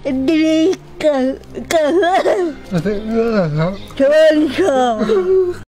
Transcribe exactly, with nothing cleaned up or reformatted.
ดีเกิดเกิดเรื่องครับเชิญค่ะ